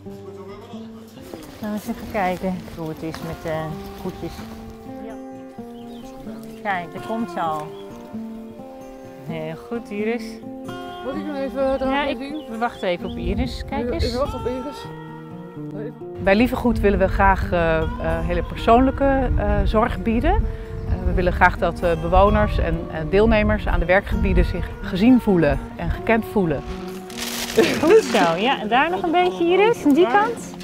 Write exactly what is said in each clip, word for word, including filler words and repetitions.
Gaan we eens even kijken hoe het is met de goedjes. Kijk, daar komt ze al. Heel goed, Iris. Moet ik nog even eraan Ja, ik, zien? we wachten even op Iris. Kijk eens. Ik wacht op Iris. Bij Lievegoed willen we graag uh, uh, hele persoonlijke uh, zorg bieden. Uh, we willen graag dat uh, bewoners en uh, deelnemers aan de werkgebieden zich gezien voelen en gekend voelen. Goed zo, ja. En daar nog een beetje, Iris, aan die kant.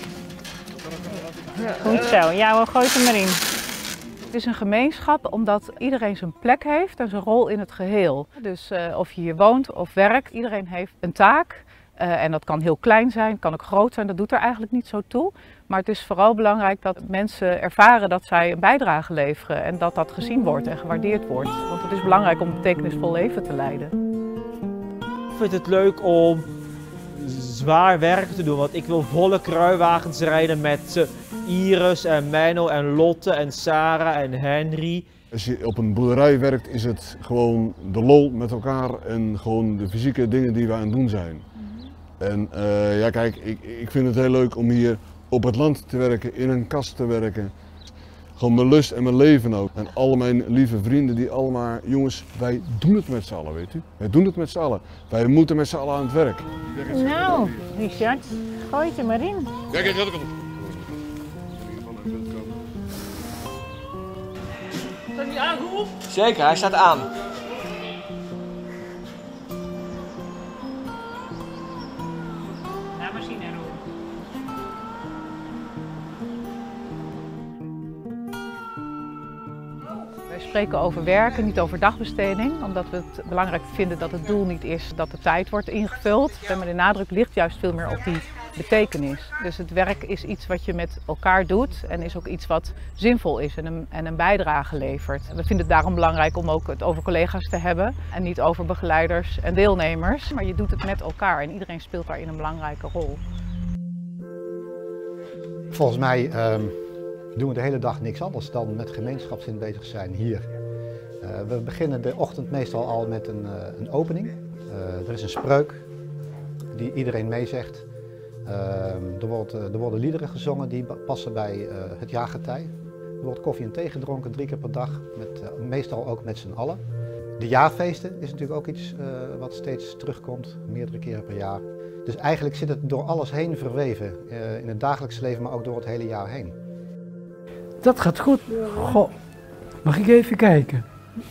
Goed zo, ja hoor, gooi het er maar in. Het is een gemeenschap omdat iedereen zijn plek heeft en zijn rol in het geheel. Dus uh, of je hier woont of werkt, iedereen heeft een taak. Uh, en dat kan heel klein zijn, kan ook groot zijn, dat doet er eigenlijk niet zo toe. Maar het is vooral belangrijk dat mensen ervaren dat zij een bijdrage leveren en dat dat gezien wordt en gewaardeerd wordt. Want het is belangrijk om een betekenisvol leven te leiden. Ik vind het leuk om zwaar werk te doen, want ik wil volle kruiwagens rijden met Iris en Menno en Lotte en Sarah en Henry. Als je op een boerderij werkt is het gewoon de lol met elkaar en gewoon de fysieke dingen die we aan het doen zijn. En uh, ja kijk, ik, ik vind het heel leuk om hier op het land te werken, in een kast te werken. Gewoon mijn lust en mijn leven ook. En al mijn lieve vrienden die allemaal, jongens, wij doen het met z'n allen, weet u. Wij doen het met z'n allen. Wij moeten met z'n allen aan het werk. Nou, Richard, gooi het er maar in. Kijk, kijk, kijk. Staat hij aan, Roel? Zeker, hij staat aan. Laat maar zien, hè, Roel. Wij spreken over werken, niet over dagbesteding, omdat we het belangrijk vinden dat het doel niet is dat de tijd wordt ingevuld. Maar de nadruk ligt juist veel meer op die betekenis. Dus het werk is iets wat je met elkaar doet en is ook iets wat zinvol is en een, en een bijdrage levert. We vinden het daarom belangrijk om ook het over collega's te hebben en niet over begeleiders en deelnemers. Maar je doet het met elkaar en iedereen speelt daarin een belangrijke rol. Volgens mij um, doen we de hele dag niks anders dan met gemeenschapszin bezig zijn hier. Uh, we beginnen de ochtend meestal al met een, uh, een opening. Uh, er is een spreuk die iedereen meezegt. Uh, er, wordt, uh, er worden liederen gezongen die passen bij uh, het jaargetij. Er wordt koffie en thee gedronken drie keer per dag, met, uh, meestal ook met z'n allen. De jaarfeesten is natuurlijk ook iets uh, wat steeds terugkomt, meerdere keren per jaar. Dus eigenlijk zit het door alles heen verweven, uh, in het dagelijks leven, maar ook door het hele jaar heen. Dat gaat goed. Goh, mag ik even kijken?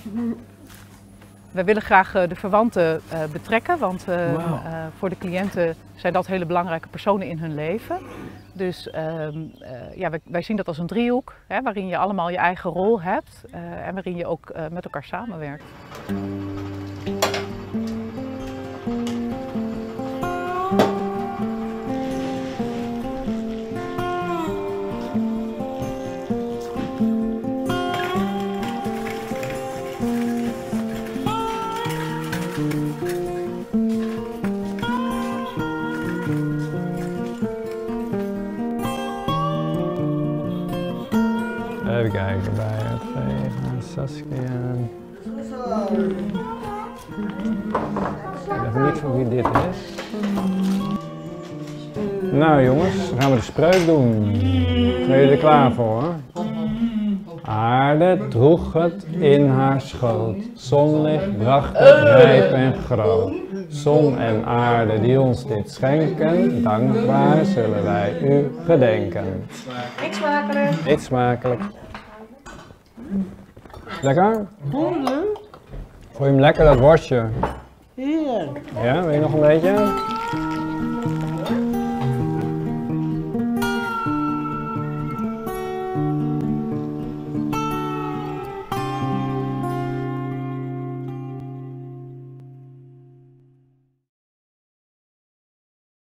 We willen graag de verwanten uh, betrekken, want uh, wow. uh, voor de cliënten zijn dat hele belangrijke personen in hun leven. Dus uh, uh, ja, wij, wij zien dat als een driehoek, hè, waarin je allemaal je eigen rol hebt uh, en waarin je ook uh, met elkaar samenwerkt. Even kijken bij het vegen, Saskia. Ik weet even niet van wie dit is. Nou jongens, dan gaan we de spreuk doen. Zijn jullie er klaar voor? Aarde droeg het in haar schoot, zonlicht bracht het rijp en groot. Zon en aarde die ons dit schenken, dankbaar zullen wij u gedenken. Eet smakelijk. Eet smakelijk. Lekker? Honderd? Vond je hem lekker, dat worstje? Hier. Ja, wil je nog een beetje?